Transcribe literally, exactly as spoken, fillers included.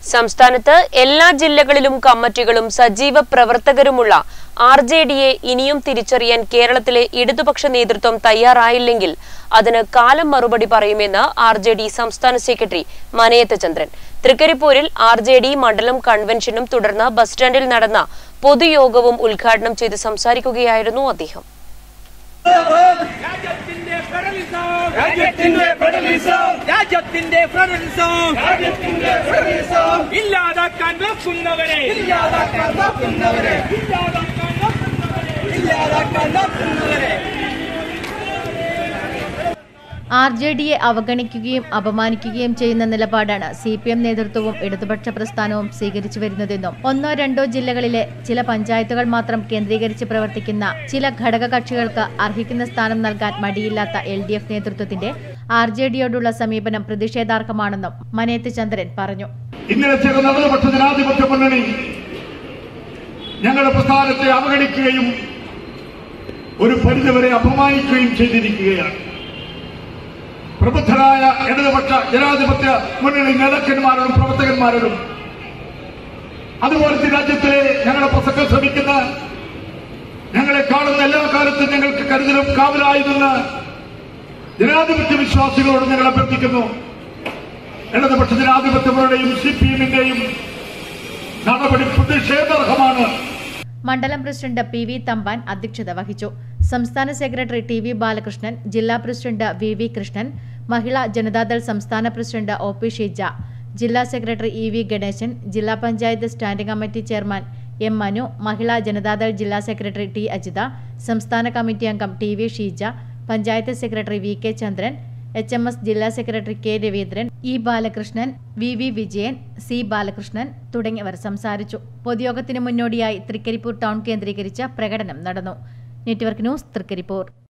സംസ്ഥാനത്ത് എല്ലാ ജില്ലകളിലും കമ്മിറ്റികളും സജീവ പ്രവർത്തകരുമുള്ള ആർ ജെ ഡിയെ ഇനിയും തിരിച്ചറിയാൻ കേരളത്തിലെ ഇടതുപക്ഷ നേതൃത്വം തയ്യാറായില്ലെങ്കിൽ അതിന് കാലം മറുപടി പറയുമെന്ന് ആർ ജെ ഡി സംസ്ഥാന സെക്രട്ടറി മനയത്ത് ചന്ദ്രൻ. തൃക്കരിപ്പൂരിൽ ആർ ജെ ഡി മണ്ഡലം കൺവെൻഷനും തുടർന്ന് ബസ് സ്റ്റാൻഡിൽ നടന്ന പൊതുയോഗവും ഉദ്ഘാടനം ചെയ്ത് സംസാരിക്കുകയായിരുന്നു അദ്ദേഹം. ആർ ജെ ഡിയെ അവഗണിക്കുകയും അപമാനിക്കുകയും ചെയ്യുന്ന നിലപാടാണ് സി പി എം നേതൃത്വവും ഇടതുപക്ഷ പ്രസ്ഥാനവും സ്വീകരിച്ചു വരുന്നതെന്നും ഒന്നോ രണ്ടോ ജില്ലകളിലെ ചില പഞ്ചായത്തുകൾ മാത്രം കേന്ദ്രീകരിച്ച് പ്രവർത്തിക്കുന്ന ചില ഘടകകക്ഷികൾക്ക് അർഹിക്കുന്ന സ്ഥാനം നൽകാൻ മടിയില്ലാത്ത എൽ ഡി എഫ് നേതൃത്വത്തിന്റെ ആർ ജെ ഡിയോടുള്ള സമീപനം പ്രതിഷേധാർഹമാണെന്നും മനയത്ത് ചന്ദ്രൻ പറഞ്ഞു. ഇന്നലെ ചേർന്ന ഇടതുപക്ഷ ജനാധിപത്യ മുന്നണി ഞങ്ങളുടെ പ്രസ്ഥാനത്തെ അവഗണിക്കുകയും ഒരു പരിധിവരെ അപമാനിക്കുകയും ചെയ്തിരിക്കുകയാണ്. പ്രബുദ്ധരായ ഇടതുപക്ഷ ജനാധിപത്യ മുന്നണി നേതാക്കന്മാരോടും പ്രവർത്തകന്മാരോടും അതുപോലത്തെ രാജ്യത്തിലെ ഞങ്ങളെ പ്രസംഗം ശ്രമിക്കുന്ന ഞങ്ങളെ കാണുന്ന എല്ലാ കാലത്തും ഞങ്ങൾക്ക് കരുതലും കാവലായി നിന്ന് ജനാധിപത്യ വിശ്വാസികളോട് ഞങ്ങൾ അഭ്യർത്ഥിക്കുന്നു. ഇടതുപക്ഷ ജനാധിപത്യങ്ങളുടെയും സി പി എമ്മിന്റെയും നടപടി പ്രതിഷേധാർഹമാണ്. മണ്ഡലം പ്രസിഡന്റ് പി വി തമ്പാൻ അധ്യക്ഷത വഹിച്ചു. സംസ്ഥാന സെക്രട്ടറി ടി വി ബാലകൃഷ്ണൻ, ജില്ലാ president V V Krishnan, Mahila Janata Dal സംസ്ഥാന പ്രസിഡന്റ് ഒ പി ഷീജ, ജില്ലാ സെക്രട്ടറി ഇ വി ഗണേശൻ, ജില്ലാ panchayat standing committee chairman M Manu, Mahila Janata Dal ജില്ലാ സെക്രട്ടറി ടി അജിത, സംസ്ഥാന കമ്മിറ്റി അംഗം T V Sheeja, panchayat secretary V K Chandran, H M S ജില്ലാ secretary K Raveendran, E Balakrishnan, V V Vijayan, C Balakrishnan തുടങ്ങിയവർ സംസാരിച്ചു. പൊതുയോഗത്തിന് മുന്നോടിയായി തൃക്കരിപ്പൂർ ടൗൺ കേന്ദ്രീകരിച്ച പ്രകടനം നടന്നു. Network news, Trikaripur.